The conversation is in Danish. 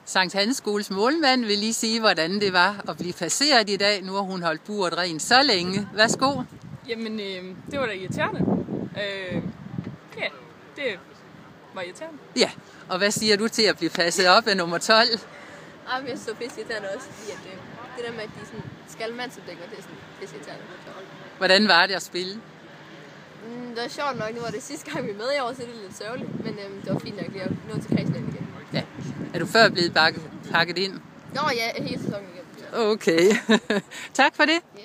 Sankt Hans Skoles målmand vil lige sige, hvordan det var at blive passeret i dag. Nu har hun holdt buret rent så længe. Værsgo. Jamen, det var da irriterende. Ja, det var irriterende. Ja, og hvad siger du til at blive passet op af nummer 12? Jamen, jeg så pisseirriterende også, fordi det der med, at de sådan skal mandsopdækker, det er sådan pisseirriterende. Hvordan var det at spille? Det var sjovt nok, nu var det sidste gang vi er med i år, så det er lidt sørgeligt, men det var fint nok lige at nå til kredsland igen. Ja. Er du før blevet pakket ind? Nå ja, hele sæsonen igen. Okay. Tak for det.